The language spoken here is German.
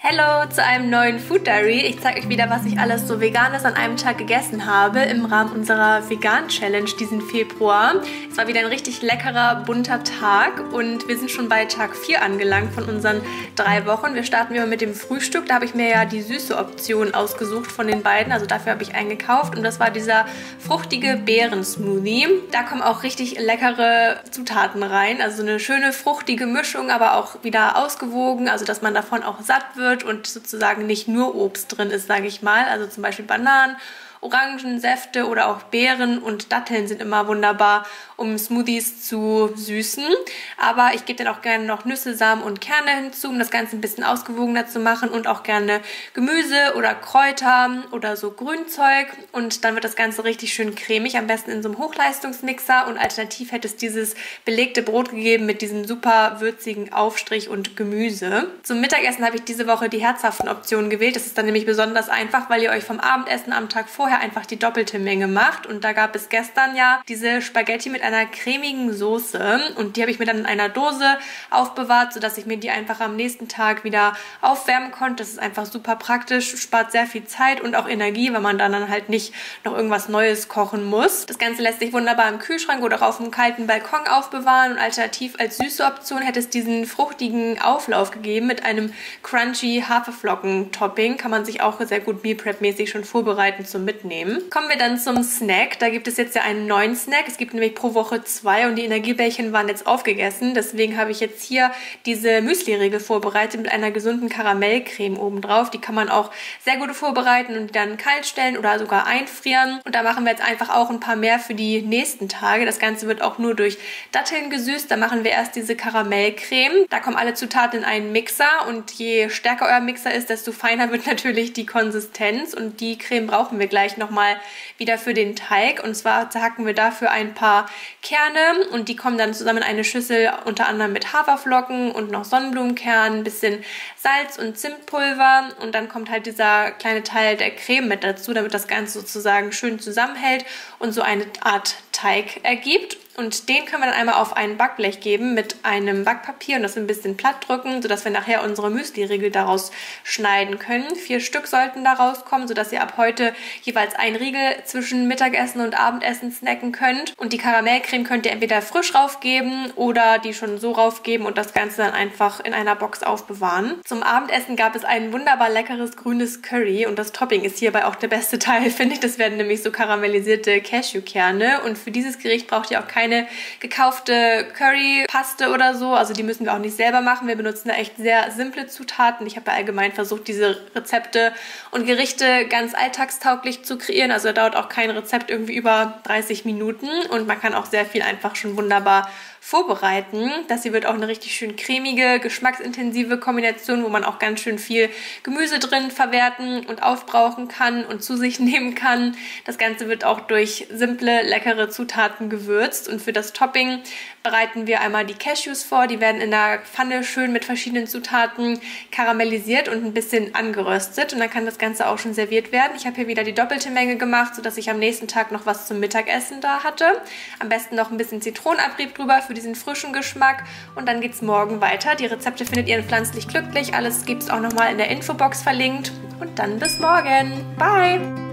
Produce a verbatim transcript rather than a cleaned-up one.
Hallo zu einem neuen Food Diary. Ich zeige euch wieder, was ich alles so Veganes an einem Tag gegessen habe im Rahmen unserer Vegan-Challenge diesen Februar. Es war wieder ein richtig leckerer, bunter Tag und wir sind schon bei Tag vier angelangt von unseren drei Wochen. Wir starten wieder mit dem Frühstück. Da habe ich mir ja die süße Option ausgesucht von den beiden, also dafür habe ich einen gekauft und das war dieser fruchtige Beeren-Smoothie. Da kommen auch richtig leckere Zutaten rein, also eine schöne fruchtige Mischung, aber auch wieder ausgewogen, also dass man davon auch satt wird und sozusagen nicht nur Obst drin ist, sage ich mal. Also zum Beispiel Bananen, Orangen, Säfte oder auch Beeren und Datteln sind immer wunderbar, um Smoothies zu süßen. Aber ich gebe dann auch gerne noch Nüsse, Samen und Kerne hinzu, um das Ganze ein bisschen ausgewogener zu machen und auch gerne Gemüse oder Kräuter oder so Grünzeug. Und dann wird das Ganze richtig schön cremig, am besten in so einem Hochleistungsmixer. Und alternativ hätte es dieses belegte Brot gegeben mit diesem super würzigen Aufstrich und Gemüse. Zum Mittagessen habe ich diese Woche die herzhaften Optionen gewählt. Das ist dann nämlich besonders einfach, weil ihr euch vom Abendessen am Tag vorher einfach die doppelte Menge macht. Und da gab es gestern ja diese Spaghetti mit einer cremigen Soße und die habe ich mir dann in einer Dose aufbewahrt, sodass ich mir die einfach am nächsten Tag wieder aufwärmen konnte. Das ist einfach super praktisch, spart sehr viel Zeit und auch Energie, weil man dann halt nicht noch irgendwas Neues kochen muss. Das Ganze lässt sich wunderbar im Kühlschrank oder auch auf einem kalten Balkon aufbewahren und alternativ als süße Option hätte es diesen fruchtigen Auflauf gegeben mit einem crunchy Haferflocken-Topping. Kann man sich auch sehr gut Meal Prep-mäßig schon vorbereiten zum Mitnehmen. Kommen wir dann zum Snack. Da gibt es jetzt ja einen neuen Snack. Es gibt nämlich pro Woche zwei und die Energiebällchen waren jetzt aufgegessen. Deswegen habe ich jetzt hier diese Müsli-Riegel vorbereitet mit einer gesunden Karamellcreme obendrauf. Die kann man auch sehr gut vorbereiten und dann kalt stellen oder sogar einfrieren. Und da machen wir jetzt einfach auch ein paar mehr für die nächsten Tage. Das Ganze wird auch nur durch Datteln gesüßt. Da machen wir erst diese Karamellcreme. Da kommen alle Zutaten in einen Mixer und je stärker euer Mixer ist, desto feiner wird natürlich die Konsistenz. Und die Creme brauchen wir gleich nochmal wieder für den Teig. Und zwar zerhacken wir dafür ein paar Kerne und die kommen dann zusammen in eine Schüssel, unter anderem mit Haferflocken und noch Sonnenblumenkern, ein bisschen Salz und Zimtpulver und dann kommt halt dieser kleine Teil der Creme mit dazu, damit das Ganze sozusagen schön zusammenhält und so eine Art Teig ergibt. Und den können wir dann einmal auf ein Backblech geben mit einem Backpapier und das ein bisschen platt drücken, sodass wir nachher unsere Müsli-Riegel daraus schneiden können. Vier Stück sollten da rauskommen, sodass ihr ab heute jeweils ein Riegel zwischen Mittagessen und Abendessen snacken könnt. Und die Karamellcreme könnt ihr entweder frisch raufgeben oder die schon so raufgeben und das Ganze dann einfach in einer Box aufbewahren. Zum Abendessen gab es ein wunderbar leckeres grünes Curry und das Topping ist hierbei auch der beste Teil, finde ich. Das werden nämlich so karamellisierte Cashewkerne und für dieses Gericht braucht ihr auch keine Keine gekaufte Currypaste oder so, also die müssen wir auch nicht selber machen. Wir benutzen da echt sehr simple Zutaten. Ich habe ja allgemein versucht, diese Rezepte und Gerichte ganz alltagstauglich zu kreieren. Also da dauert auch kein Rezept irgendwie über dreißig Minuten und man kann auch sehr viel einfach schon wunderbar vorbereiten. Das hier wird auch eine richtig schön cremige, geschmacksintensive Kombination, wo man auch ganz schön viel Gemüse drin verwerten und aufbrauchen kann und zu sich nehmen kann. Das Ganze wird auch durch simple, leckere Zutaten gewürzt und für das Topping bereiten wir einmal die Cashews vor. Die werden in der Pfanne schön mit verschiedenen Zutaten karamellisiert und ein bisschen angeröstet und dann kann das Ganze auch schon serviert werden. Ich habe hier wieder die doppelte Menge gemacht, sodass ich am nächsten Tag noch was zum Mittagessen da hatte. Am besten noch ein bisschen Zitronenabrieb drüber für diesen frischen Geschmack und dann geht es morgen weiter. Die Rezepte findet ihr in Pflanzlich Glücklich. Alles gibt es auch nochmal in der Infobox verlinkt und dann bis morgen. Bye!